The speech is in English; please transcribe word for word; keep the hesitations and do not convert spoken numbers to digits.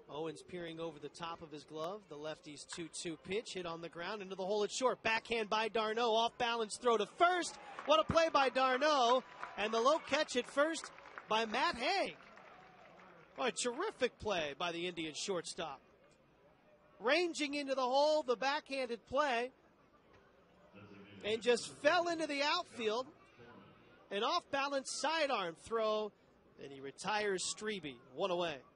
Owens peering over the top of his glove. The lefty's two two pitch hit on the ground into the hole at short. Backhand by d'Arnaud. Off balance throw to first. What a play by d'Arnaud. And the low catch at first by Matt Haig. Oh, a terrific play by the Indian shortstop. Ranging into the hole, the backhanded play. And just fell into the outfield. An off balance sidearm throw. And he retires Strebe. One away.